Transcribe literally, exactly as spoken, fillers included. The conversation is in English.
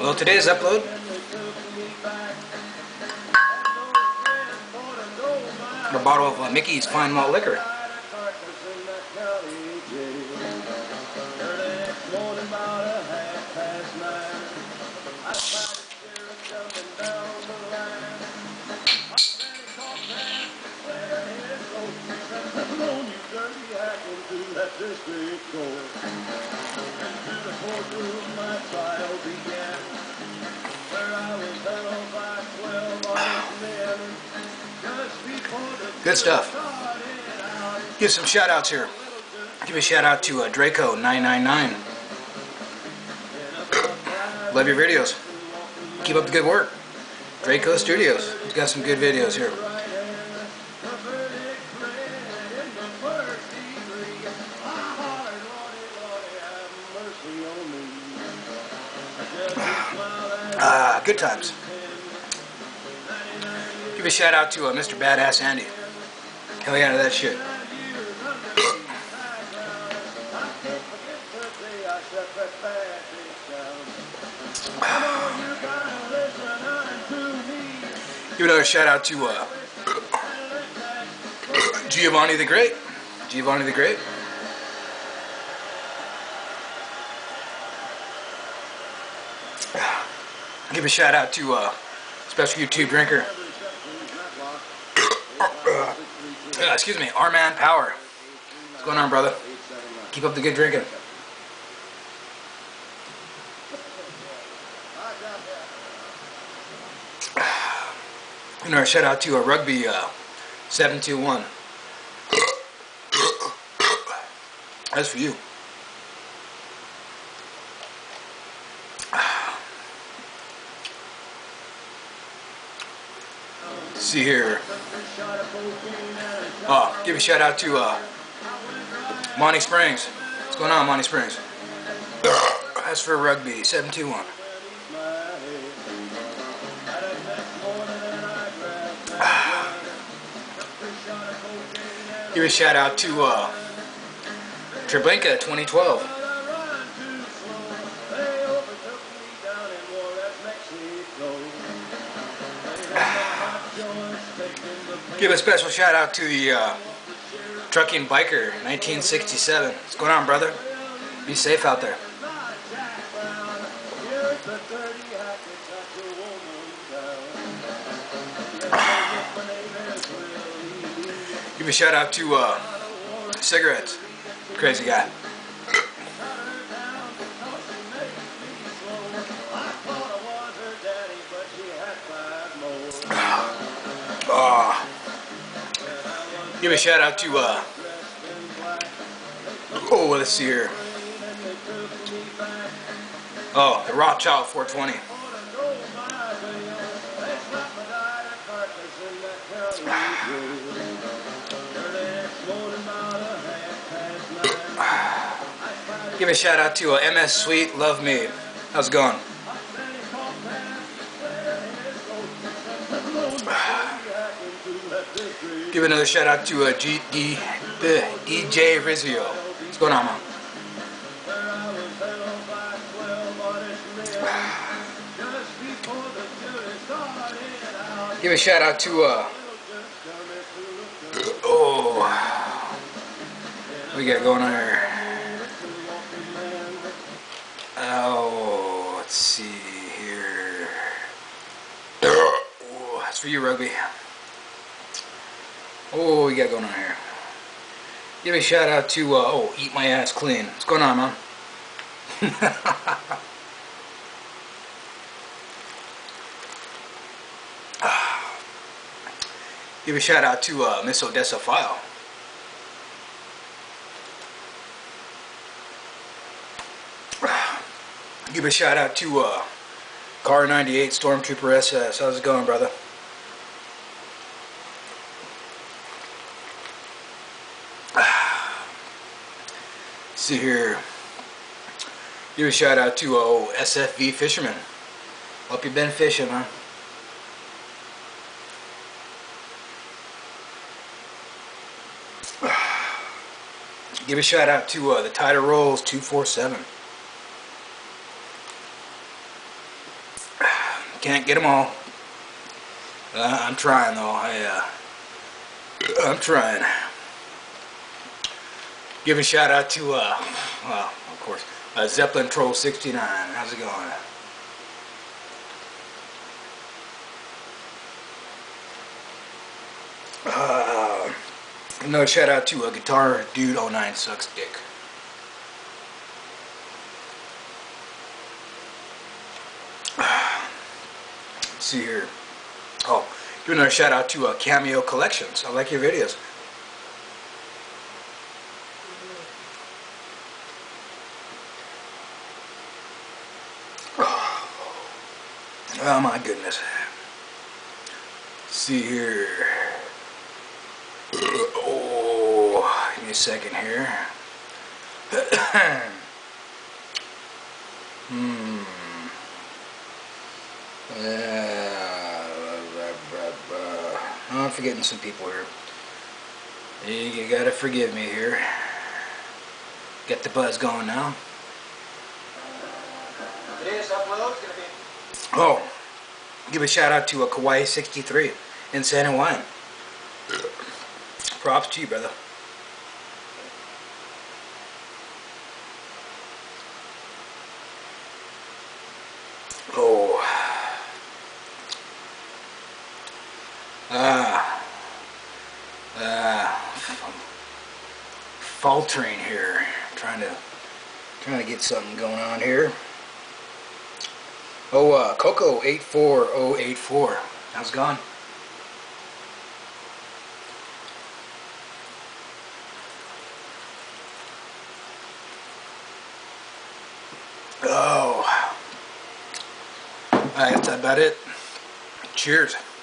Well, today's upload, a bottle of uh, Mickey's Fine Malt Liquor. Good stuff. Give some shout outs here. Give a shout out to uh, Draco nine nine nine. Love your videos. Keep up the good work. Draco Studios. He's got some good videos here. Ah, good times. Give a shout out to uh, Mister Badass Andy. Hell yeah to that shit. Give another shout out to uh, Giovanni the Great. Giovanni the Great. Give a shout out to uh, special YouTube drinker. Uh, excuse me, R-Man Power. What's going on, brother? Keep up the good drinking. Another shout out to a uh, Rugby uh, seven two one. That's for you. Let's see here. Oh, give a shout out to uh, Monty Springs. What's going on, Monty Springs? That's for Rugby seven two one. Give a shout out to uh, Treblinka twenty twelve. Give a special shout out to the uh, Trucking Biker nineteen sixty-seven. What's going on, brother? Be safe out there. Give a shout out to uh, Cigarettes. Crazy guy. Oh. Give a shout out to uh, oh, let's see here. Oh, the Rothschild four twenty. Give a shout out to uh, M S Sweet Love Me. How's it going? Give another shout out to uh, G D E J Rizio. What's going on, man? Give a shout out to uh, oh, what we got going on here? Oh, let's see here. Oh, that's for you, Rugby. Oh, we got going on here. Give a shout out to uh, oh, Eat My Ass Clean. What's going on, man? Give a shout out to uh, Miss Odessa File. Give a shout out to uh, Car ninety-eight Stormtrooper S S. How's it going, brother? See here. Give a shout out to oh, S F V Fisherman. Hope you've been fishing, huh? Give a shout out to uh, the Tider Rolls two four seven. Can't get them all. Uh, I'm trying though. I, uh, I'm trying. Give a shout out to, uh, well, of course, uh, Zeppelin Troll sixty-nine. How's it going? Uh, another shout out to a uh, Guitar Dude oh nine Sucks Dick. Let's see here. Oh, give another shout out to uh, Cameo Collections. I like your videos. Oh my goodness. Let's see here. Oh, give me a second here. hmm. Uh, I'm forgetting some people here. You, you gotta forgive me here. Get the buzz going now. Today's upload is gonna be. Oh, give a shout out to a Kawaii sixty-three in San Juan. Props to you, brother. Oh. Ah. Ah. I'm faltering here. Trying to trying to get something going on here. Oh, uh, Coco eight four oh eight four. How's it going? Oh. Alright, that's about it. Cheers.